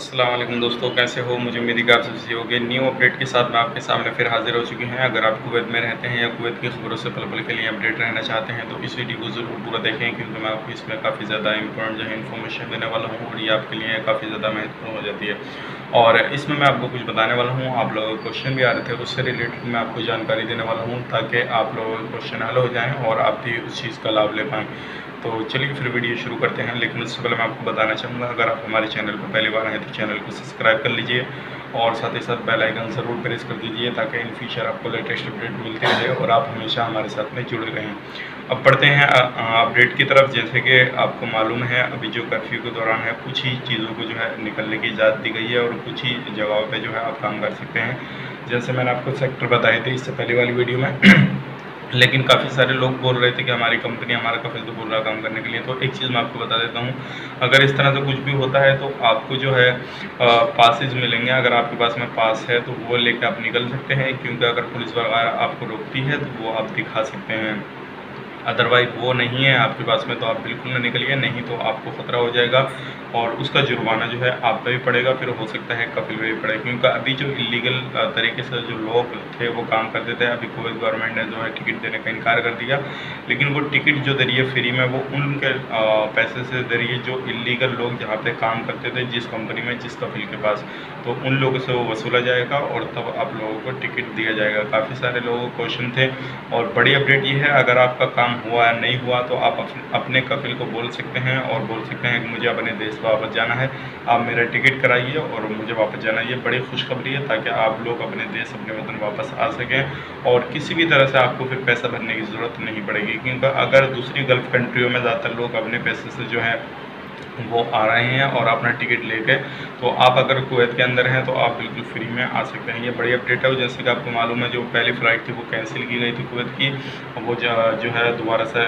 अस्सलाम वालेकुम दोस्तों, कैसे हो? मुझे उम्मीद है कि आप सब सही होंगे। न्यू अपडेट के साथ मैं आपके सामने फिर हाज़िर हो चुके हैं। अगर आप कुवैत में रहते हैं या कुवैत की खबरों से पल-पल के लिए अपडेट रहना चाहते हैं तो इस वीडियो को ज़रूर पूरा देखें, क्योंकि मैं आपको इसमें काफ़ी ज़्यादा इंपॉर्टेंट जो है इन्फॉर्मेशन देने वाला हूँ और ये आपके लिए काफ़ी ज़्यादा महत्वपूर्ण हो जाती है। और इसमें मैं आपको कुछ बताने वाला हूँ, आप लोगों को क्वेश्चन भी आ रहे थे, उससे रिलेटेड मैं आपको जानकारी देने वाला हूँ ताकि आप लोगों के क्वेश्चन हल हो जाएँ और आप भी उस चीज़ का लाभ ले पाएँ। तो चलिए फिर वीडियो शुरू करते हैं। लेकिन उससे पहले मैं आपको बताना चाहूँगा, अगर आप हमारे चैनल पर पहली बार आए तो चैनल को सब्सक्राइब कर लीजिए और साथ ही साथ बेल आइकन ज़रूर प्रेस कर दीजिए ताकि इन फ्यूचर आपको लेटेस्ट अपडेट मिलती रहे और आप हमेशा हमारे साथ में जुड़े रहें। अब बढ़ते हैं अपडेट की तरफ। जैसे कि आपको मालूम है, अभी जो कर्फ्यू के दौरान है कुछ ही चीज़ों को जो है निकलने की इजाज़त दी गई है और कुछ ही जगहों पर जो है आप काम कर सकते हैं। जैसे मैंने आपको सेक्टर बताए थे इससे पहले वाली वीडियो में लेकिन काफ़ी सारे लोग बोल रहे थे कि हमारी कंपनी हमारा कफ़िल तो बोल रहा है काम करने के लिए। तो एक चीज़ मैं आपको बता देता हूँ, अगर इस तरह से कुछ भी होता है तो आपको जो है पासेज मिलेंगे। अगर आपके पास में पास है तो वो लेकर आप निकल सकते हैं, क्योंकि अगर पुलिस वगैरह आपको रोकती है तो वो आप दिखा सकते हैं। अदरवाइज़ वो नहीं है आपके पास में तो आप बिल्कुल ना निकलिए, नहीं तो आपको ख़तरा हो जाएगा और उसका जुर्माना जो है आप पे भी पड़ेगा, फिर हो सकता है कफ़िल पे भी पड़े। क्योंकि अभी जो इलीगल तरीके से जो लोग थे वो काम करते थे, अभी कुवैत गवर्नमेंट ने जो है टिकट देने का इनकार कर दिया। लेकिन वो टिकट जो दे रही है फ्री में, वो उनके पैसे से दे रही है जो इलीगल लोग जहाँ पे काम करते थे, जिस कंपनी में, जिस कफ़िल के पास, तो उन लोगों से वो वसूला जाएगा और तब आप लोगों को टिकट दिया जाएगा। काफ़ी सारे लोगों को क्वेश्चन थे और बड़ी अपडेट ये है, अगर आपका काम हुआ या नहीं हुआ तो आप अपने कफ़िल को बोल सकते हैं और बोल सकते हैं कि मुझे अपने देश वापस जाना है, आप मेरा टिकट कराइए और मुझे वापस जाना है। ये बड़ी खुशखबरी है ताकि आप लोग अपने देश, अपने वतन वापस आ सकें और किसी भी तरह से आपको फिर पैसा भरने की ज़रूरत नहीं पड़ेगी। क्योंकि अगर दूसरी गल्फ़ कंट्रियों में ज़्यादातर लोग अपने पैसे से जो है वो आ रहे हैं और अपना टिकट लेके, तो आप अगर कुवैत के अंदर हैं तो आप बिल्कुल फ्री में आ सकते हैं। ये बड़ी अपडेट है। जैसे कि आपको मालूम है, जो पहली फ़्लाइट थी वो कैंसिल की गई थी कुवैत की, वो जो है दोबारा से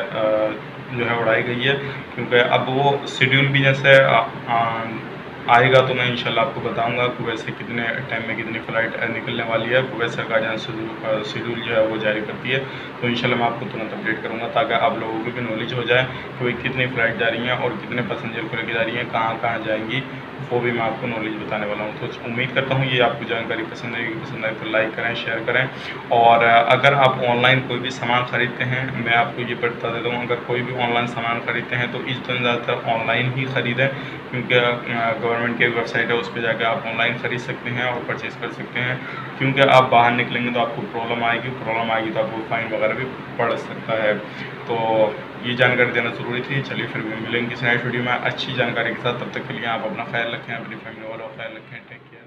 जो है उड़ाई गई है, क्योंकि अब वो शेड्यूल भी जैसे आएगा तो मैं इंशाल्लाह आपको बताऊंगा कुवैत से कितने टाइम में कितनी फ़्लाइट निकलने वाली है। कुवैत सरकार जहाँ शेड्यूल जो है वो जारी करती है, तो इंशाल्लाह मैं आपको तुरंत अपडेट करूँगा ताकि आप लोगों को भी नॉलेज हो जाए कि कितनी फ़्लाइट जा रही हैं और कितने पैसेंजर को लेकर जा रही हैं, कहाँ कहाँ जाएंगी, वो भी मैं आपको नॉलेज बताने वाला हूँ। तो उम्मीद करता हूँ ये आपको जानकारी पसंद आएगी। पसंद आए तो लाइक करें, शेयर करें। और अगर आप ऑनलाइन कोई भी सामान ख़रीदते हैं, मैं आपको ये बता देता हूँ, अगर कोई भी ऑनलाइन सामान ख़रीदते हैं तो इस दिन ज़्यादातर ऑनलाइन ही ख़रीदें, क्योंकि गवर्नमेंट की एक वेबसाइट है, उस पर जाकर आप ऑनलाइन ख़रीद सकते हैं और परचेज़ कर सकते हैं। क्योंकि आप बाहर निकलेंगे तो आपको प्रॉब्लम आएगी तो आपको फ़ाइन वगैरह भी पड़ सकता है। तो ये जानकारी देना ज़रूरी थी। चलिए फिर मिलेंगे किसी नेक्स्ट वीडियो में अच्छी जानकारी के साथ। तब तक के लिए आप अपना ख्याल रखें, अपनी फैमिली वालों का ख्याल रखें। Take care.